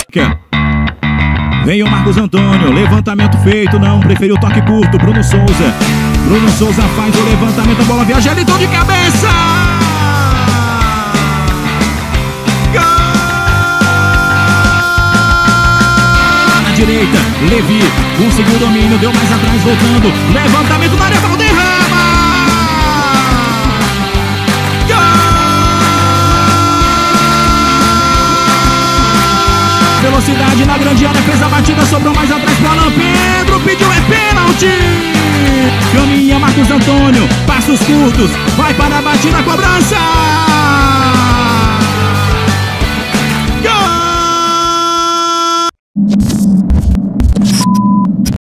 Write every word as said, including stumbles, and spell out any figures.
Vem o Marcos Antônio, levantamento feito, não, preferiu o toque curto, Bruno Souza. Bruno Souza faz o levantamento, a bola viaja, ele de cabeça! Gol! Na direita, Levi conseguiu o domínio, deu mais atrás, voltando, levantamento na área, Valderrama! Velocidade na grande área, fez a batida, sobrou mais atrás pro Alan Pedro, pediu é pênalti! Caminha Marcos Antônio, passos curtos, vai para a batida, cobrança!